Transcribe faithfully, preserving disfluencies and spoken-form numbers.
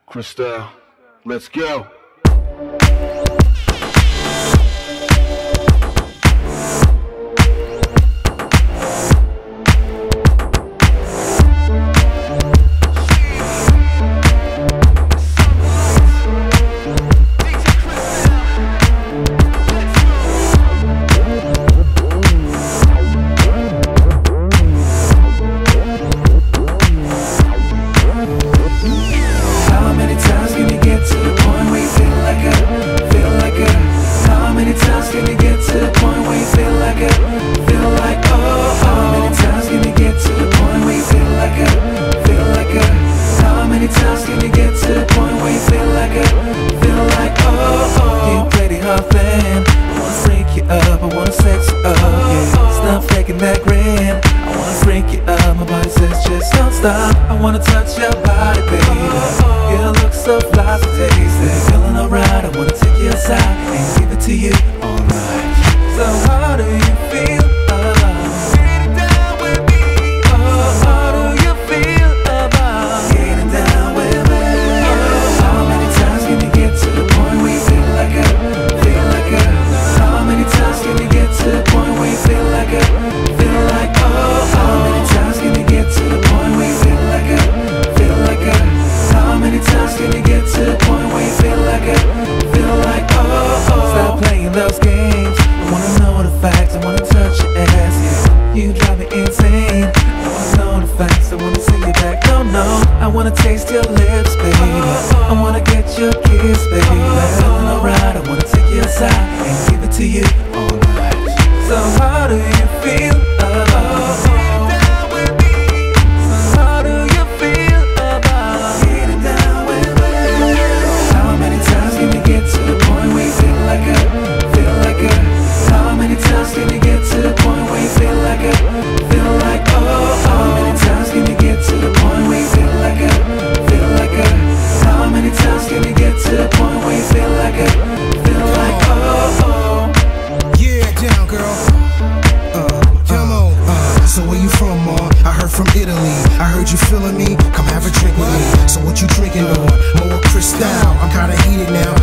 Cristal, let's go. I wanna touch your body, baby. You look so fly, so tasty. Feeling alright, I wanna take you aside and give it to you, alright. So how do you feel about getting down with me? Oh, how do you feel about getting down with me? Oh, how many times can you get to the point where you feel like a, feel like a? How many times can you get to the point where you feel like a, feel like oh? How many times can you get to the point where you feel like a, feel like a? How many times can you get to the point where you feel like a, feel like oh, oh? Stop playing those games. I wanna know the facts. I wanna touch your ass. Yeah, you drive me insane. I wanna know the facts. I wanna see you back. No, no, I wanna taste your lips, baby. I wanna get your kiss, baby. Feeling alright. I wanna take you aside and give it to you all night. So how do you feel about getting down with me? So how do you feel about getting down with me? How many times can you get to the point where you feel like a, feel like a? How many times can you get to the point where you feel like a, feel like oh? How many times can you get to the point where you feel like a, feel like a? How many times can you get to the point where you feel like a, feel like oh? Yeah, down girl. Uh, come on. Uh, so where you from, Ma? I heard from Italy. I heard you feeling me. Come have a drink with me. So what you drinking on? More Cristal. I'm kinda heated now.